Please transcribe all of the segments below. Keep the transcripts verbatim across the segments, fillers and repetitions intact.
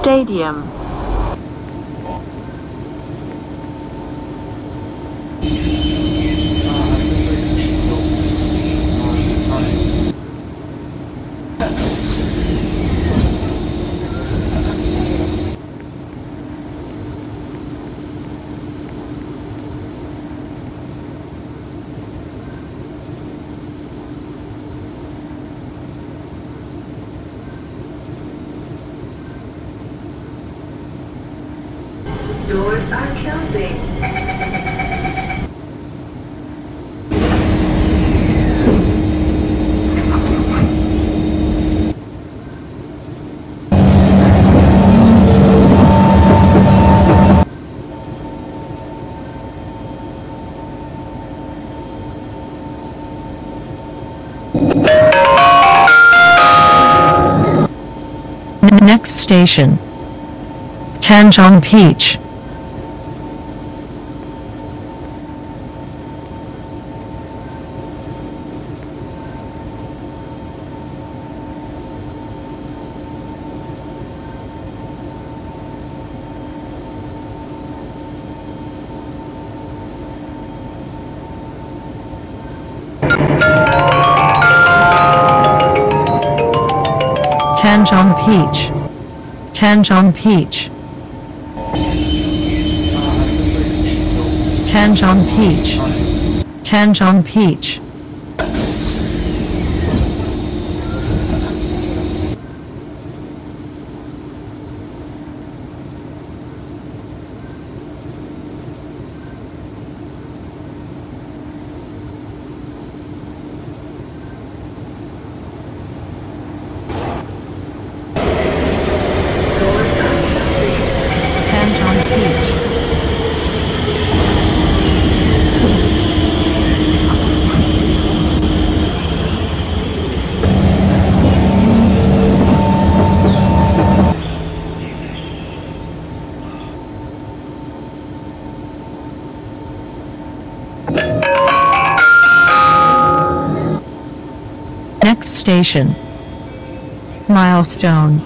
Stadium. Doors are closing. Next station, Tanjong Peach. Tanjong Peach. Tanjong Peach. Tanjong Peach. Tanjong Peach. Next station, Milestone.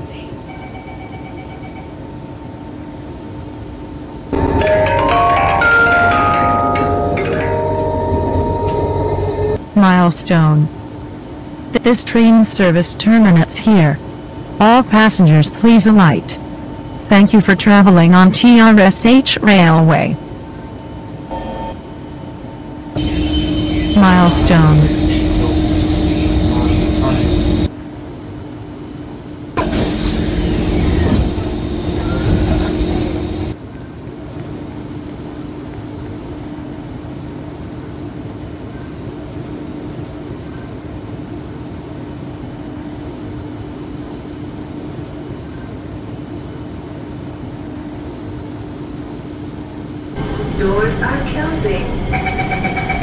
Milestone. This train service terminates here. All passengers please alight. Thank you for traveling on T R S H Railway. Milestone. Doors are closing.